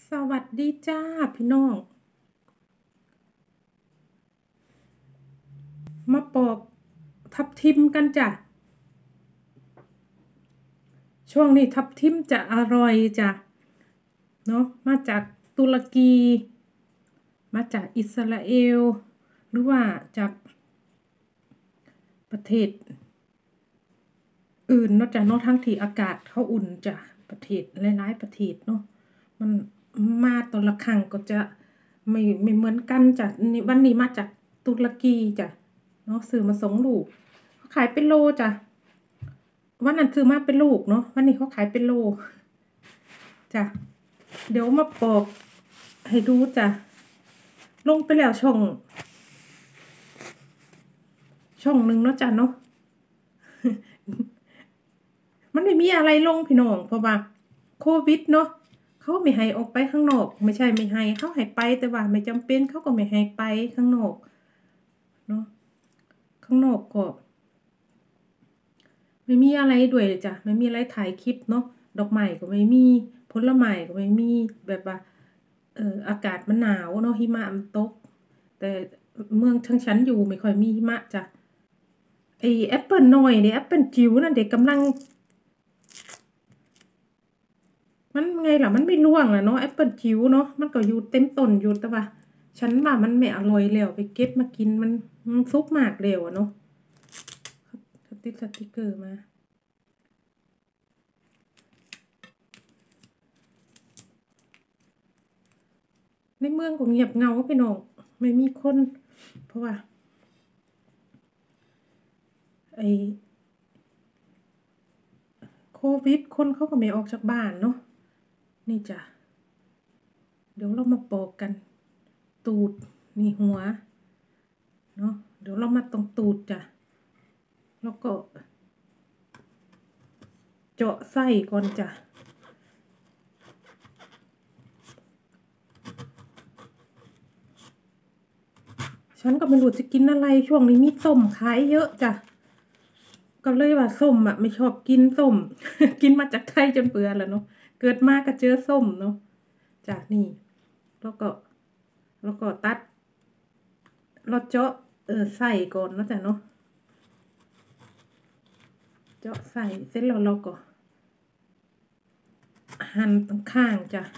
สวัสดีจ้าพี่น้องมาปอกทับทิมกันจ้ะช่วงนี้ทับทิมจะอร่อยจ้ะเนาะมาจากตุรกีมาจากอิสราเอลหรือว่าจากประเทศอื่นเนาะจ้ะเนาะทั้งที่อากาศเขาอุ่นจ้ะประเทศหลายๆประเทศเนาะมันมาตอนละครั้งก็จะไม่เหมือนกันจ้ะนี่วันนี้มาจากตุรกีจ้ะเนาะซื้อมา2 ลูกเขาขายเป็นโลจ้ะวันนั้นซื้อมาเป็นลูกเนาะวันนี้เขาขายเป็นโลจ้ะเดี๋ยวมาปอกให้ดูจ้ะลงไปแล้วช่องหนึ่งเนาะจ้ะเนาะ มันไม่มีอะไรลงพี่น้องเพราะว่าโควิดเนาะเขาไม่ให้ออกไปข้างนอกไม่ใช่ไม่ให้เขาให้ไปแต่ว่าไม่จำเป็นเขาก็ไม่ให้ไปข้างนอกเนาะข้างนอกก็ไม่มีอะไรด้วยจ้ะไม่มีอะไรถ่ายคลิปเนาะดอกไม้ก็ไม่มีผลไม้ก็ไม่มีแบบว่าอากาศมันหนาวเนาะหิมะมันตกแต่เมืองทางฉันอยู่ไม่ค่อยมีหิมะจ้ะไอแอปเปิลน้อยเนี่ยแอปเปิลจิ๋วนั่นเด็กกำลังมันไงล่ะมันไม่ร่วงอ่ะเนาะแอปเปิลจิ๋วเนาะมันก็อยู่เต็มต้นอยู่แต่ว่าฉันว่ามันไม่อร่อยแล้วไปเก็บมากินมันซุกมากเร็วอะเนาะติดสติกเกอร์มาในเมืองก็เงียบเงาพี่น้องไม่มีคนเพราะว่าไอโควิดคนเขาก็ไม่ออกจากบ้านเนาะนี่จ้ะเดี๋ยวเรามาปอกกันตูดนี่หัวเนาะเดี๋ยวเรามาตรงตูดจ้ะแล้วก็เจาะไส้ก่อนจ้ะฉันก็ไม่รู้จะกินอะไรช่วงนี้มีส้มขายเยอะจ้ะก็เลยว่าส้มอ่ะไม่ชอบกินส้ม กินมาจากไทยจนเบื่อแล้วเนาะเกิดมาก็เจอส้มเนาะจ้ะนี่แล้วก็ตัดเราเจาะใส่ก่อนนะจ้ะเนาะเจาะใส่เสร็จแล้วเราก็หั่นตรงข้างจ้ะ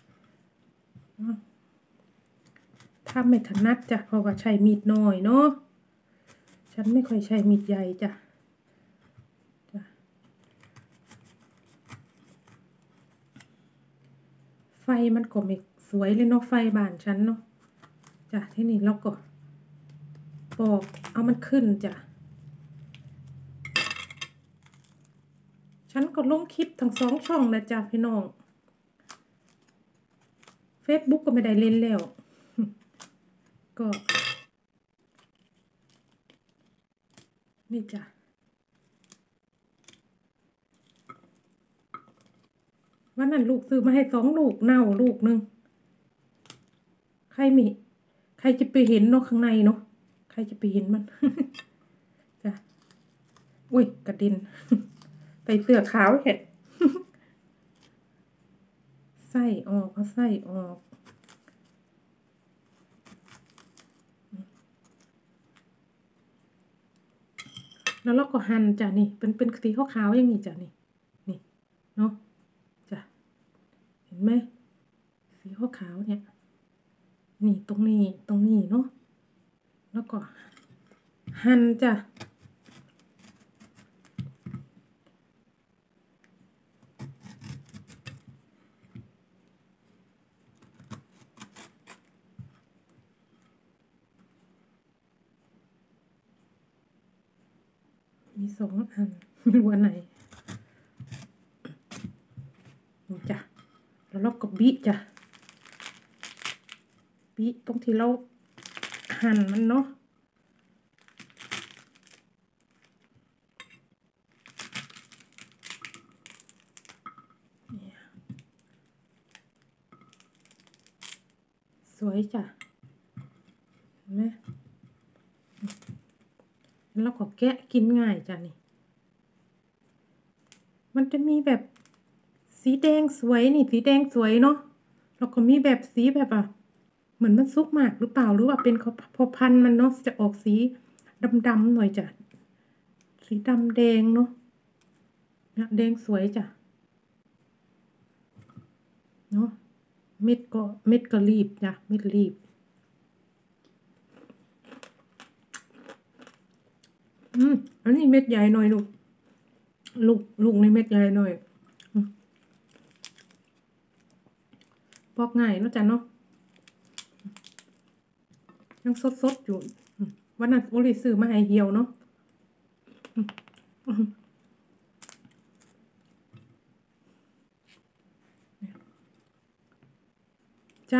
ถ้าไม่ถนัดจ้ะเพราะว่าใช้มีดน้อยเนาะฉันไม่ค่อยใช้มีดใหญ่จ้ะไฟมันก็ไม่สวยเลยเนาะไฟบ้านฉันเนาะจ้ะที่นี่เราก็ปอกเอามันขึ้นจ้ะฉันก็ลงคลิปทั้ง2 ช่องเลยจ้ะพี่น้อง Facebook ก็ไม่ได้เล่นแล้ว ก็นี่จ้ะวันนั้นลูกซื้อมาให้2 ลูกเน่าลูกนึงใครจะไปเห็นเนาะข้างในเนาะใครจะไปเห็นมัน จ้ะอุ้ยกระเด็น ไปเสือขาวเห็ด ไส้ออกเอาไส้ออกแล้วเราก็หั่นจ้ะนี่เป็นสีขาวๆอย่างนี้จ้ะนี่เนาะจ้ะเห็นไหมสีขาวๆเนี่ยนี่ตรงนี้เนาะแล้วก็หั่นจ้ะมี2 อันไม่รู้อันไหนนี่จ้ะแล้วเราก็บีจ้ะบีตรงที่เราหั่นมันเนาะสวยจ้ะเห็นไหมแล้วก็แกะกินง่ายจ้ะนี่มันจะมีแบบสีแดงสวยนี่สีแดงสวยเนาะแล้วก็มีแบบสีแบบเหมือนมันสุกมากหรือเปล่าหรือว่าเป็นพอพันธุ์มันเนาะจะออกสีดำๆหน่อยจ้ะสีดำแดงเนาะแดงสวยจ้ะเนาะเม็ดก็รีบจ้ะเม็ดรีบอันนี้เม็ดใหญ่หน่อยลูกในเม็ดใหญ่หน่อยปอกง่ายเนาะจ้ะเนาะยังสดอยู่วันนั้นโอลิซื้อมาให้เหี่ยวเนาะจ้า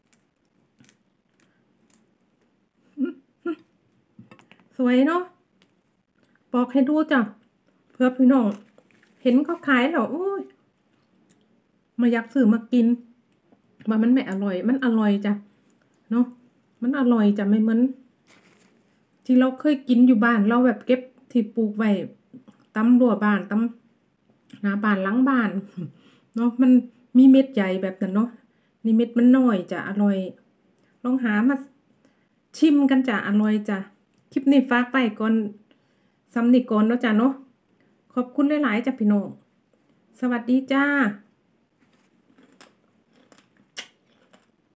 สวยเนาะปอกให้ดูจ้ะเพื่อพี่น้องเห็นเขาขายแล้วโอ้ยมาอยากซื้อมากินว่ามันไม่อร่อยมันอร่อยจ้ะเนาะมันอร่อยจ้ะไม่เหมือนที่เราเคยกินอยู่บ้านเราแบบเก็บที่ปลูกไว้ตำรั้วบ้านตำหน้าบ้านหลังบ้านเนาะมันมีเม็ดใหญ่แบบนั้นเนาะนี่เม็ดมันน้อยจ้ะอร่อยลองหามาชิมกันจ้ะอร่อยจ้ะคลิปนี้ฝากไปก่อนซ้ำนี่ก่อนเนาะจ้ะเนาะขอบคุณหลายๆจ้ะพี่น้องสวัสดีจ้า